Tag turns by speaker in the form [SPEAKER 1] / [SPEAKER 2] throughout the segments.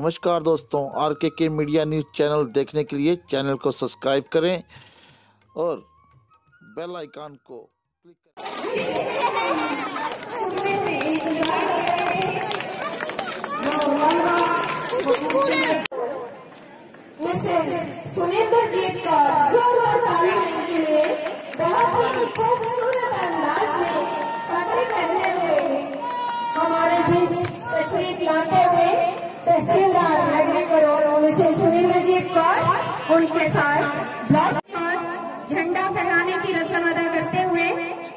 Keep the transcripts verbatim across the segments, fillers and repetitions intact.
[SPEAKER 1] नमस्कार दोस्तों, आर के के मीडिया न्यूज़ चैनल देखने के लिए चैनल को सब्सक्राइब करें और बेल आइकन को क्लिक
[SPEAKER 2] करें। सुनिंदर जीत का जोरदार ताली इनके लिए बहुत ही खूबसूरत अंदाज में कपड़े पहने हुए हमारे बीच तशरीफ लाते हुए तहसीलदार नगरी करोड़ मिसेस सुनिंदर जीत कौर उनके साथ ब्लॉक और झंडा फहराने की रस्म अदा करते हुए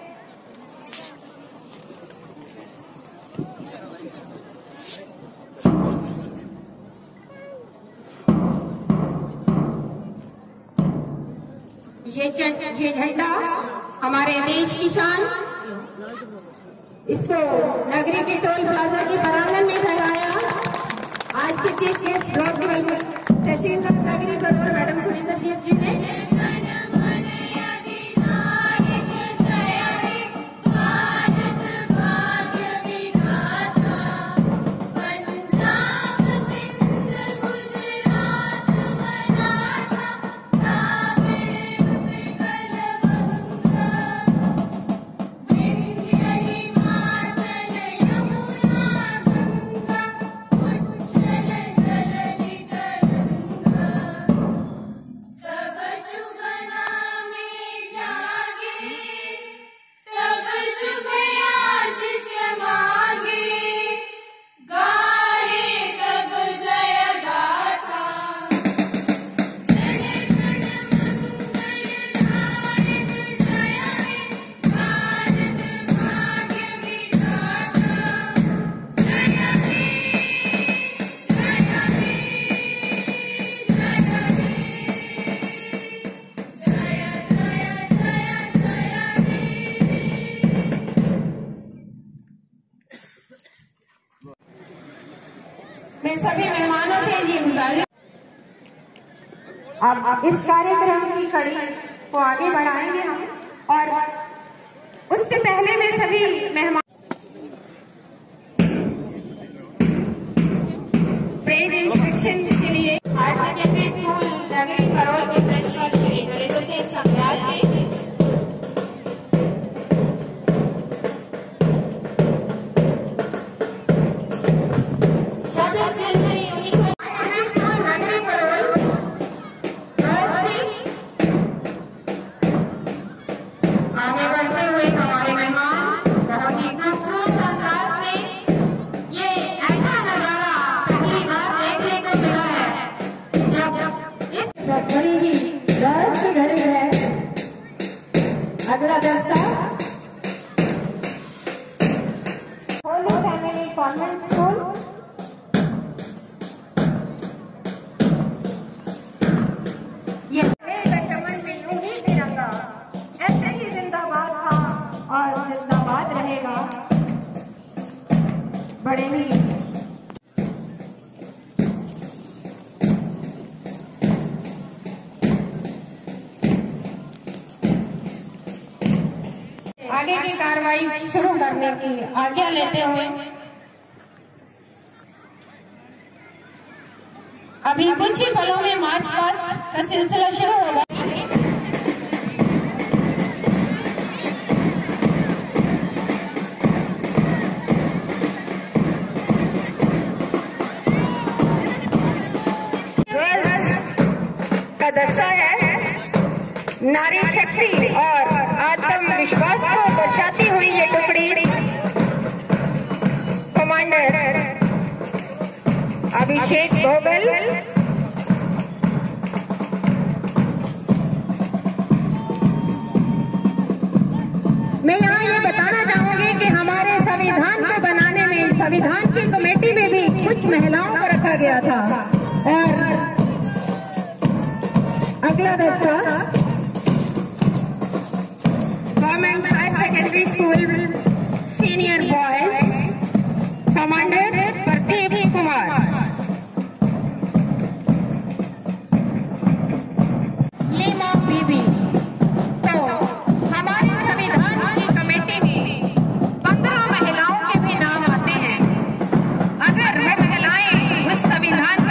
[SPEAKER 2] ये ये झंडा हमारे देश की शान, इसको नगरी के टोल प्लाजा के प्रांगण में फहराया। आज के चीफ गेस्ट ब्लॉक तहसीलदार नगरी करोड़ मैडम सुनिंदर जीत जी ने मैं सभी मेहमानों से ये गुजारिश, अब इस कार्यक्रम की कड़ी को आगे बढ़ाएंगे हम, और उससे पहले मैं सभी मेहमान प्रेड इंस्पेक्शन के लिए higher secondary school Nagri Karor के प्रिंसिपल श्री हरिंदर सिंह संध्याल जी, अगला दस्ता होली फैमिली कॉन्वेंट स्कूल, ये चमन में यूं ही तिरंगा ऐसे ही जिंदाबाद था और जिंदाबाद रहेगा। बड़े ही आगे की कार्रवाई शुरू करने की आज्ञा लेते हुए अभी कुछ ही पलों में मार्च पास्ट का सिलसिला शुरू होगा। का दर्शा है नारी शक्ति और आत्मविश्वास को दर्शाती हुई ये टुकड़ी कमांडर अभिषेक भोगल मैं यहाँ ये बताना चाहूंगी कि हमारे संविधान को बनाने में संविधान की कमेटी में भी कुछ महिलाओं को रखा गया था। और अगला दस्ता government higher secondary school senior boys commander Pradeep Kumar, Lima Bibi. तो हमारे संविधान की कमेटी में पंद्रह महिलाओं के भी नाम आते हैं। अगर वह महिलाएं उस संविधान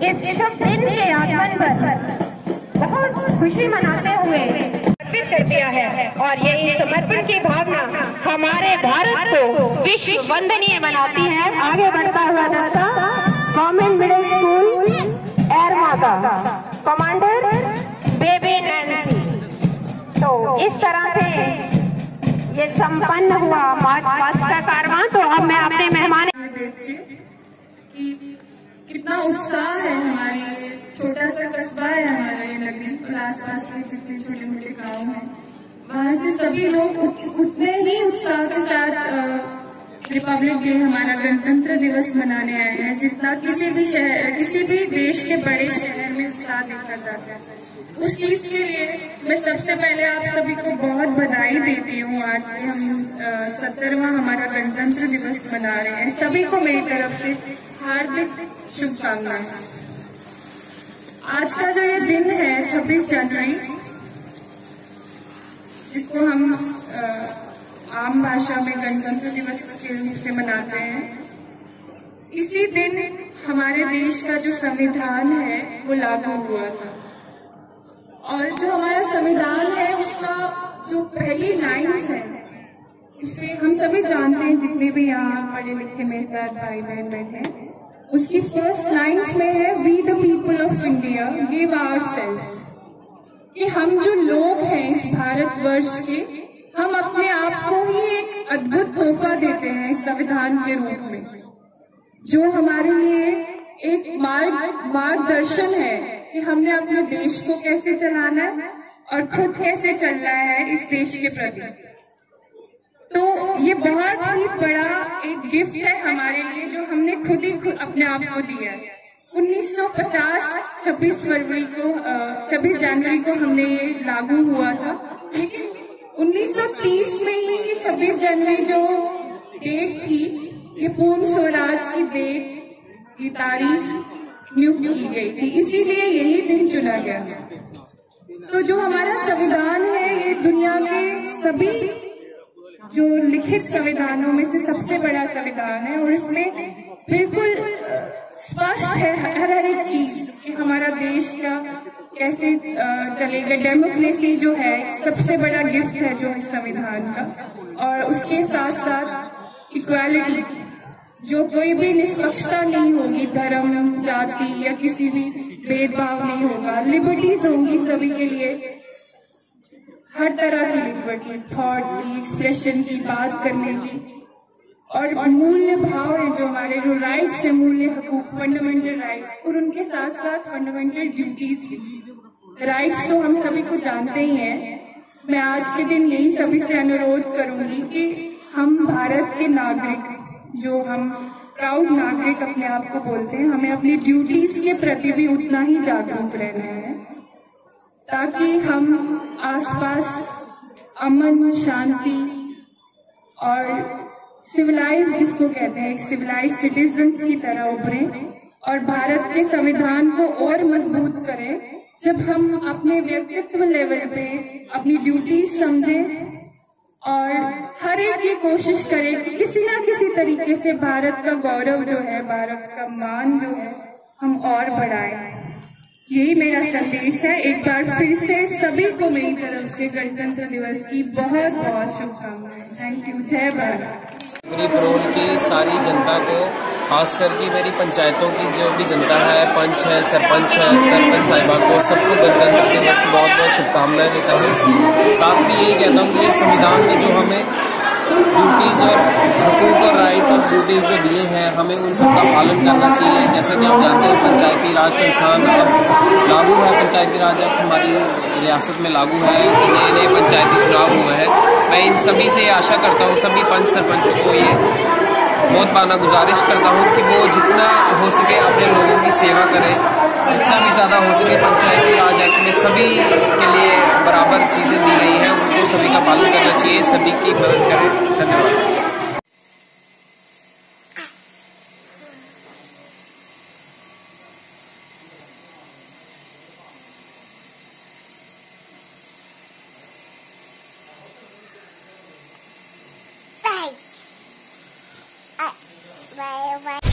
[SPEAKER 2] इस शुभ दिन के आगमन पर बहुत खुशी मनाते हुए समर्पित कर दिया है और यही समर्पण की भावना हमारे भारत को विश्व वंदनीय बनाती है। आगे बढ़ता हुआ दस्ता government middle school Ermada commander baby Nancy. तो इस तरह से ये संपन्न हुआ मार्च पास्ट का कारवां। तो अब मैं अपने मेहमान
[SPEAKER 3] कि कितना उत्साह है। हमारी छोटा सा कस्बा है हमारा ये नगरी और आसपास के जितने छोटे मोटे गांव हैं वहाँ से सभी लोग उतने ही उत्साह के साथ रिपब्लिक डे हमारा गणतंत्र दिवस मनाने आए हैं जितना किसी भी शहर किसी भी देश के बड़े शहर में उत्साह देखा जाता है। उस चीज के लिए मैं सबसे पहले आप सभी को बहुत बधाई देती हूँ। आज से हम सत्तरवां हमारा गणतंत्र दिवस मना रहे हैं। सभी को मेरी तरफ से हार्दिक शुभकामनाएं। आज का जो ये दिन है छब्बीस जनवरी, जिसको हम आ, आम भाषा में गणतंत्र दिवस के रूप से मनाते हैं, इसी दिन हमारे देश का जो संविधान है वो लागू हुआ था। और जो हमारा संविधान है उसका जो पहली लाइन्स है इसमें हम सभी जानते हैं, जितने भी यहाँ पढ़े लिखे मेरे साथ भाई बहन बैठे हैं, उसकी फर्स्ट लाइन्स में है we the people of India give ourselves, कि हम जो लोग हैं इस भारतवर्ष के, हम अपने आप को ही एक अद्भुत तोहफा देते हैं इस संविधान के रूप में, जो हमारे लिए एक मार्ग मार्गदर्शन है कि हमने अपने देश को कैसे चलाना है और खुद कैसे चलना है इस देश के प्रति। तो ये बहुत ही बड़ा एक गिफ्ट है हमारे लिए जो हमने खुद ही खुद अपने आप को दिया है। उन्नीस सौ पचास छब्बीस फरवरी को छब्बीस जनवरी को हमने ये लागू हुआ था, लेकिन उन्नीस सौ तीस में ही ये छब्बीस जनवरी जो डेट थी ये पूर्ण स्वराज की डेट की तारीख नियुक्त की गई थी, इसीलिए यही दिन चुना गया। तो जो हमारा संविधान है ये दुनिया के सभी जो लिखित संविधानों में से सबसे बड़ा संविधान है और इसमें बिल्कुल स्पष्ट है हर हर एक चीज कि हमारा देश का कैसे चलेगा। डेमोक्रेसी जो है सबसे बड़ा गिफ्ट है जो इस संविधान का, और उसके साथ साथ इक्वालिटी, जो कोई भी निष्पक्षता नहीं होगी, धर्म जाति या किसी भी भेदभाव नहीं होगा, लिबर्टीज होंगी सभी के लिए, हर तरह की लिबर्टी, थॉट की, एक्सप्रेशन की, बात करने की, और मूल्य भाव है जो हमारे जो राइट्स है, मूल्य हकूक, फंडामेंटल राइट्स, और उनके साथ साथ फंडामेंटल ड्यूटीज भी। राइट्स तो हम सभी को जानते ही हैं। मैं आज के दिन यही सभी से अनुरोध करूंगी कि हम भारत के नागरिक, जो हम प्राउड नागरिक अपने आप को बोलते हैं, हमें अपनी ड्यूटीज के प्रति भी उतना ही जागरूक रहना है, ताकि हम आसपास अमन, शांति और सिविलाइज, जिसको कहते हैं सिविलाइज सिटीजन्स की तरह उभरे और भारत के संविधान को और मजबूत करें। जब हम अपने व्यक्तित्व लेवल पे अपनी ड्यूटीज समझें और हर एक ये कोशिश करें कि किसी ना किसी तरीके से भारत का गौरव जो है, भारत का मान जो है, हम और बढ़ाएं। यही मेरा संदेश है। एक बार फिर से सभी को मेरी तरफ से गणतंत्र दिवस की बहुत बहुत शुभकामनाएं। Thank you. जय भारत।
[SPEAKER 4] गरीब रोड की सारी जनता को, खास करके मेरी पंचायतों की जो भी जनता है, पंच है, सरपंच है, सरपंच साहिबा को, सबको गणतंत्र दिवस की बहुत बहुत शुभकामनाएं देता हूँ। साथ में यही कहता हूँ कि ये संविधान में जो हमें ड्यूटीज और हकूक और राइट और ड्यूटीज जो दिए हैं, हमें उन सब का पालन करना चाहिए। जैसा कि आप जानते हैं पंचायती राज संस्थान अब लागू है, पंचायती राज एक्ट हमारी रियासत में लागू है, नए नए पंचायती चुनाव हुए हैं। मैं इन सभी से आशा करता हूँ, सभी पंच सरपंचों को ये बहुत बाना गुजारिश करता हूँ कि वो जितना हो सके अपने लोगों की सेवा करें, जितना भी ज़्यादा हो सके। पंचायती राज एक्ट में सभी के लिए बराबर चीज़ें दी गई हैं, उनको सभी का पालन करना चाहिए, सभी की मदद करें। धन्यवाद।
[SPEAKER 5] Bye. Bye. Bye.